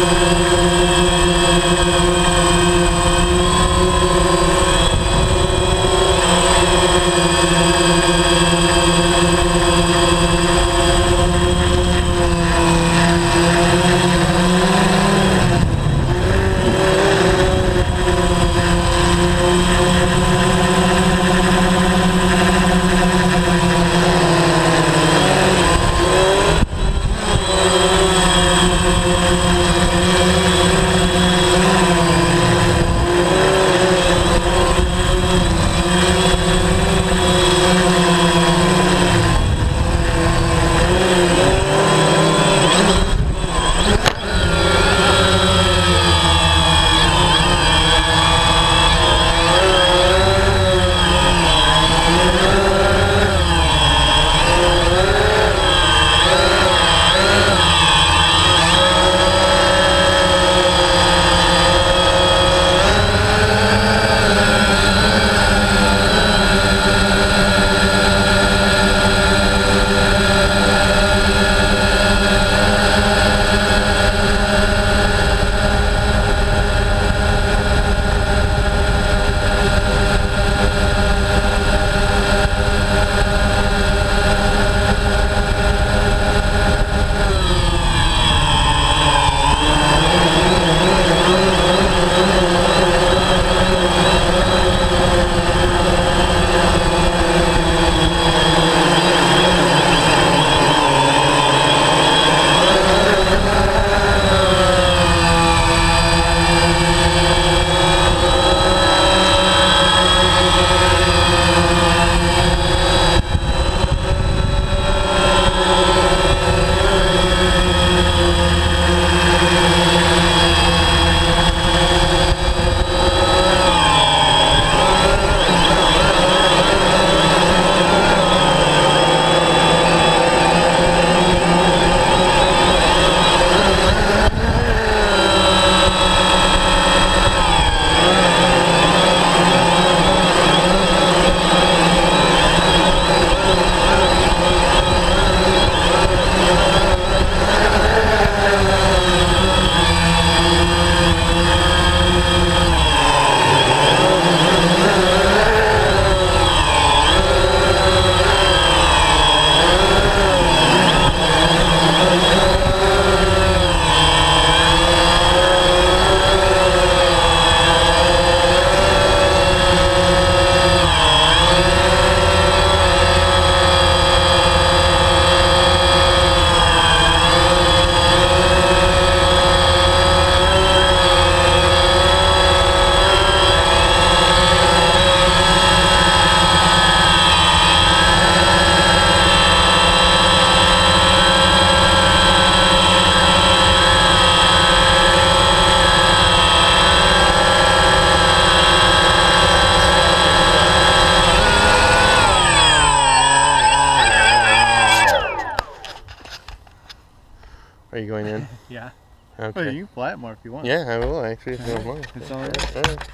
Are you going in? Yeah. Okay. Well, you can fly it more if you want. Yeah, I will actually. If you don't mind. It's all right. All right. Do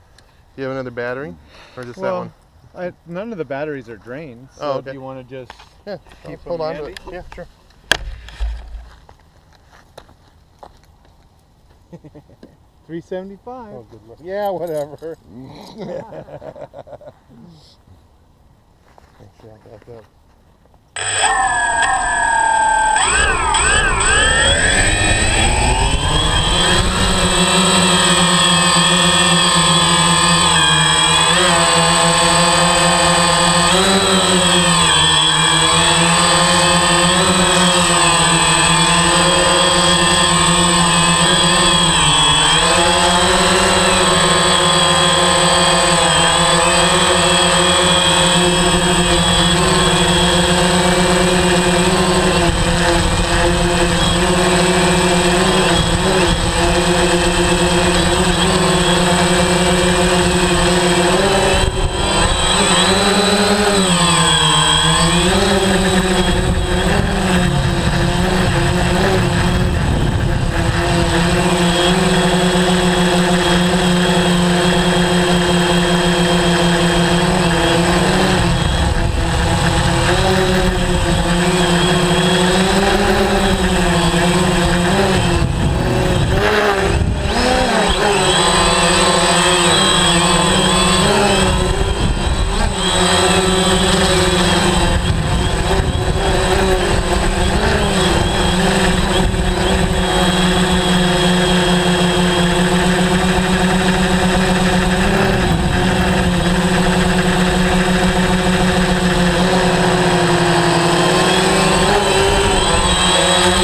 you have another battery, or just that one? None of the batteries are drained. So Oh, okay. do you want to just keep hold them on to handy? it. Yeah, sure. $375. Oh, good luck. Yeah, whatever. Actually, I'll back up.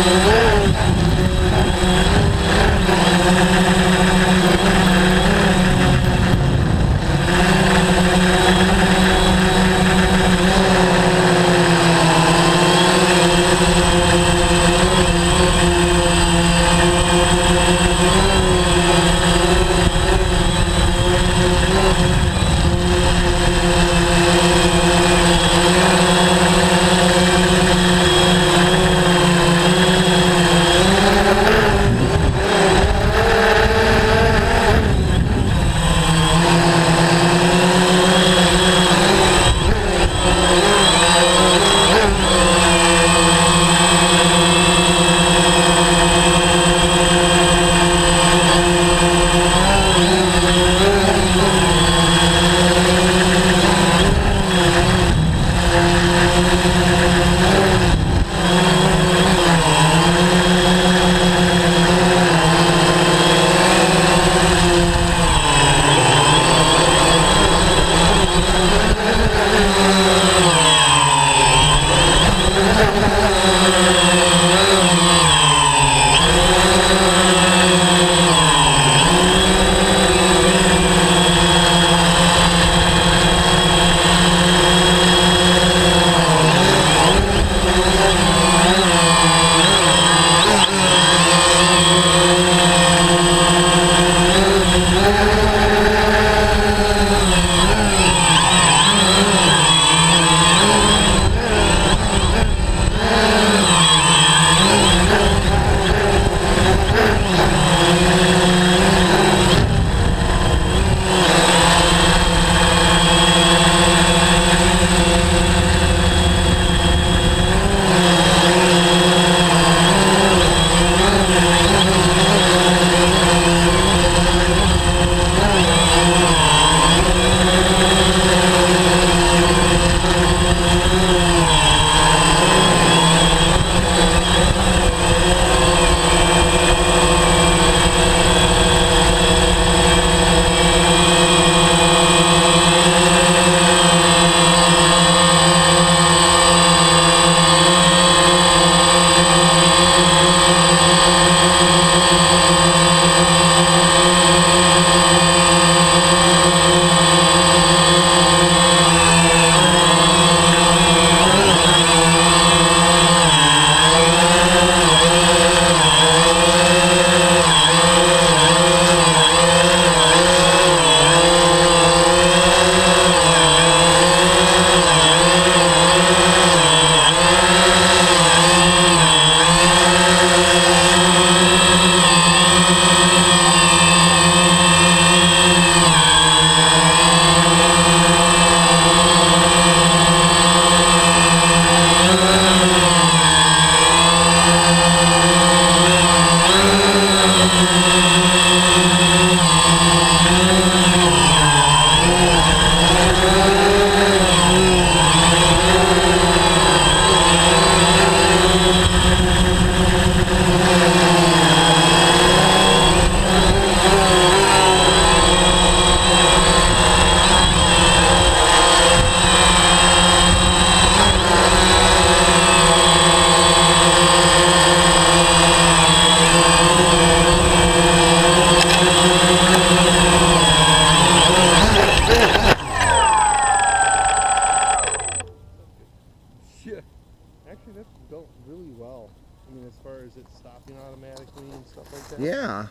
Actually, that's built really well. I mean, as far as it stopping automatically and stuff like that. Yeah.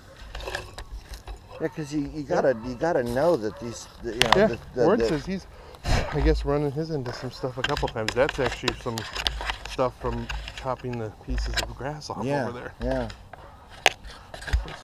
Yeah, because you gotta know that these, you know, Yeah, Ward says he's, I guess, running his into some stuff a couple times. That's actually some stuff from chopping the pieces of grass off over there. Yeah.